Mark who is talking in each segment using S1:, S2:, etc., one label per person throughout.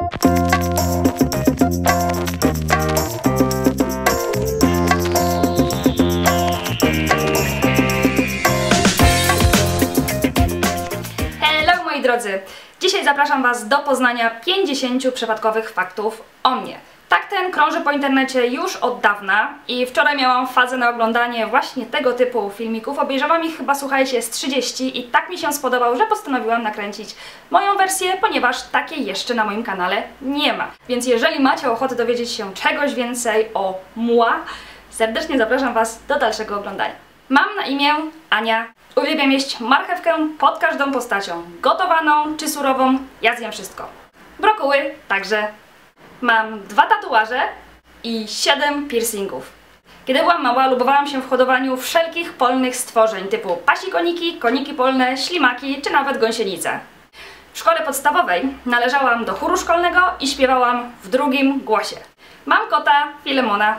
S1: Hello moi drodzy! Dzisiaj zapraszam Was do poznania 50 przypadkowych faktów o mnie. Tak ten krąży po internecie już od dawna i wczoraj miałam fazę na oglądanie właśnie tego typu filmików. Obejrzałam ich chyba, słuchajcie, z 30 i tak mi się spodobał, że postanowiłam nakręcić moją wersję, ponieważ takiej jeszcze na moim kanale nie ma. Więc jeżeli macie ochotę dowiedzieć się czegoś więcej o moi, serdecznie zapraszam Was do dalszego oglądania. Mam na imię Ania. Uwielbiam jeść marchewkę pod każdą postacią. Gotowaną czy surową, ja zjem wszystko. Brokuły także. Mam 2 tatuaże i 7 piercingów. Kiedy byłam mała, lubowałam się w hodowaniu wszelkich polnych stworzeń typu pasikoniki, koniki polne, ślimaki czy nawet gąsienice. W szkole podstawowej należałam do chóru szkolnego i śpiewałam w drugim głosie. Mam kota Filemona.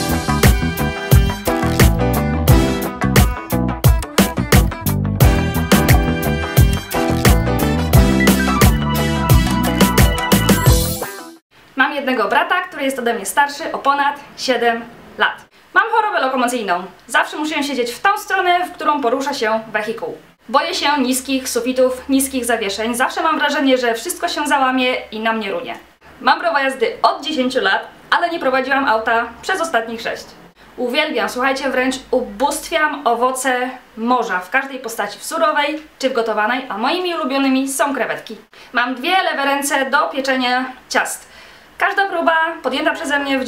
S1: Mam jednego brata, który jest ode mnie starszy o ponad 7 lat. Mam chorobę lokomocyjną. Zawsze muszę siedzieć w tą stronę, w którą porusza się wehikuł. Boję się niskich sufitów, niskich zawieszeń. Zawsze mam wrażenie, że wszystko się załamie i na mnie runie. Mam prawo jazdy od 10 lat, ale nie prowadziłam auta przez ostatnich 6. Uwielbiam, słuchajcie, wręcz ubóstwiam owoce morza w każdej postaci, w surowej czy w gotowanej, a moimi ulubionymi są krewetki. Mam 2 lewe ręce do pieczenia ciast. Każda próba podjęta przeze mnie w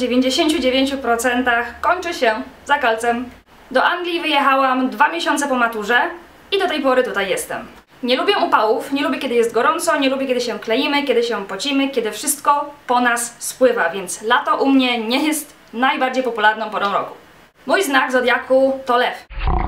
S1: 99% kończy się zakalcem. Do Anglii wyjechałam 2 miesiące po maturze i do tej pory tutaj jestem. Nie lubię upałów, nie lubię kiedy jest gorąco, nie lubię kiedy się kleimy, kiedy się pocimy, kiedy wszystko po nas spływa, więc lato u mnie nie jest najbardziej popularną porą roku. Mój znak zodiaku to lew.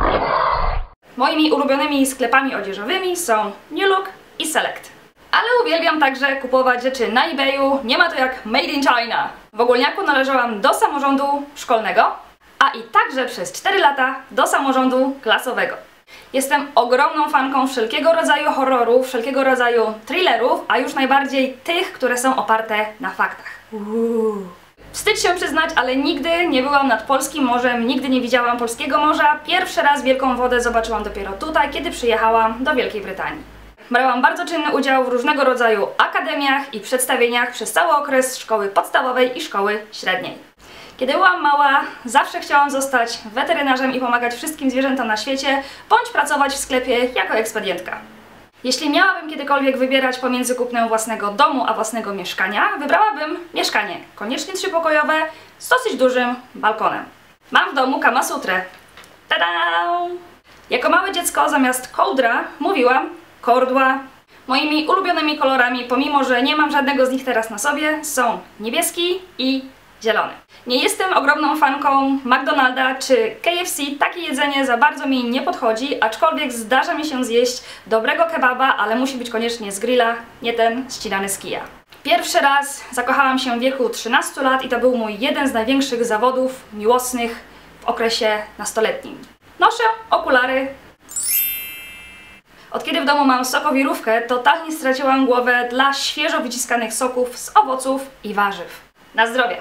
S1: Moimi ulubionymi sklepami odzieżowymi są New Look i Select. Ale uwielbiam także kupować rzeczy na eBayu, nie ma to jak Made in China. W Ogólniaku należałam do samorządu szkolnego, a i także przez 4 lata do samorządu klasowego. Jestem ogromną fanką wszelkiego rodzaju horrorów, wszelkiego rodzaju thrillerów, a już najbardziej tych, które są oparte na faktach. Wstyd się przyznać, ale nigdy nie byłam nad polskim morzem, nigdy nie widziałam polskiego morza. Pierwszy raz wielką wodę zobaczyłam dopiero tutaj, kiedy przyjechałam do Wielkiej Brytanii. Brałam bardzo czynny udział w różnego rodzaju akademiach i przedstawieniach przez cały okres szkoły podstawowej i szkoły średniej. Kiedy byłam mała, zawsze chciałam zostać weterynarzem i pomagać wszystkim zwierzętom na świecie, bądź pracować w sklepie jako ekspedientka. Jeśli miałabym kiedykolwiek wybierać pomiędzy kupnem własnego domu a własnego mieszkania, wybrałabym mieszkanie, koniecznie 3-pokojowe, z dosyć dużym balkonem. Mam w domu Kama Sutrę. Tada! Jako małe dziecko zamiast kołdra mówiłam kordła. Moimi ulubionymi kolorami, pomimo że nie mam żadnego z nich teraz na sobie, są niebieski i zielony. Nie jestem ogromną fanką McDonalda czy KFC, takie jedzenie za bardzo mi nie podchodzi, aczkolwiek zdarza mi się zjeść dobrego kebaba, ale musi być koniecznie z grilla, nie ten ścinany z kija. Pierwszy raz zakochałam się w wieku 13 lat i to był mój jeden z największych zawodów miłosnych w okresie nastoletnim. Noszę okulary. Od kiedy w domu mam sokowirówkę, totalnie straciłam głowę dla świeżo wyciskanych soków z owoców i warzyw. Na zdrowie!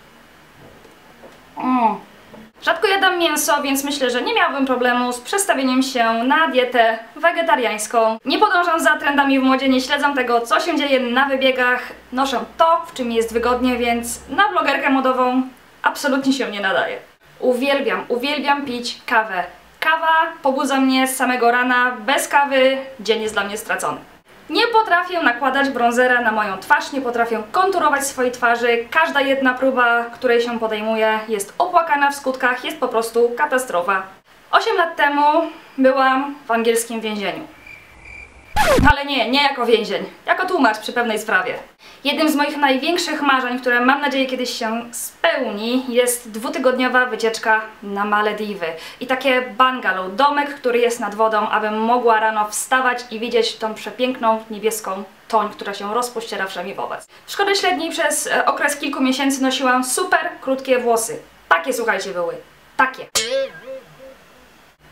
S1: Rzadko jadam mięso, więc myślę, że nie miałabym problemu z przestawieniem się na dietę wegetariańską. Nie podążam za trendami w modzie, nie śledzę tego, co się dzieje na wybiegach. Noszę to, w czym mi jest wygodnie, więc na blogerkę modową absolutnie się nie nadaje. Uwielbiam pić kawę. Kawa pobudza mnie z samego rana, bez kawy dzień jest dla mnie stracony. Nie potrafię nakładać bronzera na moją twarz, nie potrafię konturować swojej twarzy. Każda jedna próba, której się podejmuję, jest opłakana w skutkach, jest po prostu katastrofa. 8 lat temu byłam w angielskim więzieniu. Ale nie jako więzień, jako tłumacz przy pewnej sprawie. Jednym z moich największych marzeń, które mam nadzieję kiedyś się spełni, jest 2-tygodniowa wycieczka na Malediwy. I takie bungalow, domek, który jest nad wodą, abym mogła rano wstawać i widzieć tą przepiękną niebieską toń, która się rozpościera wszemi wobec. W szkole średniej przez okres kilku miesięcy nosiłam super krótkie włosy. Takie, słuchajcie, były. Takie.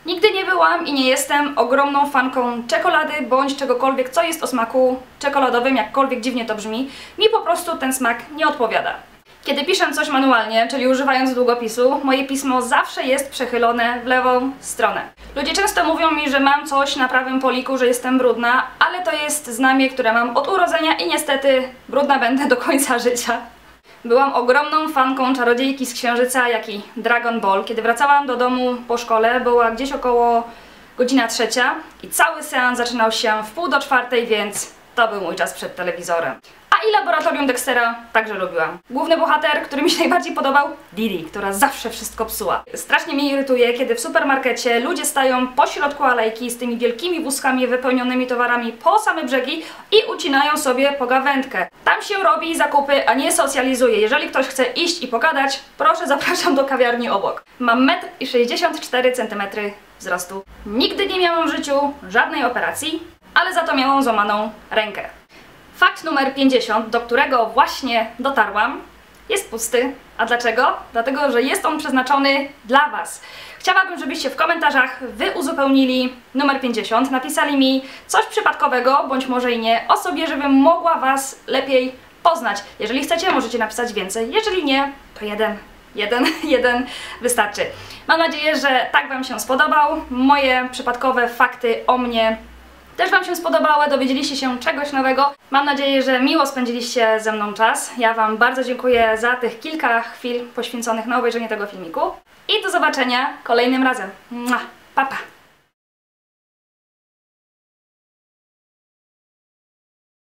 S1: Nigdy nie byłam i nie jestem ogromną fanką czekolady bądź czegokolwiek, co jest o smaku czekoladowym, jakkolwiek dziwnie to brzmi. Mi po prostu ten smak nie odpowiada. Kiedy piszę coś manualnie, czyli używając długopisu, moje pismo zawsze jest przechylone w lewą stronę. Ludzie często mówią mi, że mam coś na prawym poliku, że jestem brudna, ale to jest znamie, które mam od urodzenia i niestety brudna będę do końca życia. Byłam ogromną fanką Czarodziejki z Księżyca, jak i Dragon Ball. Kiedy wracałam do domu po szkole, była gdzieś około godzina 3 i cały seans zaczynał się w 3:30, więc to był mój czas przed telewizorem. A i Laboratorium Dextera także lubiłam. Główny bohater, który mi się najbardziej podobał, Didi, która zawsze wszystko psuła. Strasznie mnie irytuje, kiedy w supermarkecie ludzie stają po środku alejki z tymi wielkimi wózkami wypełnionymi towarami po same brzegi i ucinają sobie pogawędkę. Tam się robi zakupy, a nie socjalizuje. Jeżeli ktoś chce iść i pogadać, proszę, zapraszam do kawiarni obok. Mam 1,64 m wzrostu. Nigdy nie miałam w życiu żadnej operacji, ale za to miałam złamaną rękę. Fakt numer 50, do którego właśnie dotarłam, jest pusty. A dlaczego? Dlatego, że jest on przeznaczony dla Was. Chciałabym, żebyście w komentarzach wy uzupełnili numer 50, napisali mi coś przypadkowego, bądź może i nie, o sobie, żebym mogła Was lepiej poznać. Jeżeli chcecie, możecie napisać więcej. Jeżeli nie, to jeden wystarczy. Mam nadzieję, że tak Wam się spodobał. Moje przypadkowe fakty o mnie też Wam się spodobały, dowiedzieliście się czegoś nowego. Mam nadzieję, że miło spędziliście ze mną czas. Ja Wam bardzo dziękuję za tych kilka chwil poświęconych na obejrzenie tego filmiku. I do zobaczenia kolejnym razem. Pa, pa!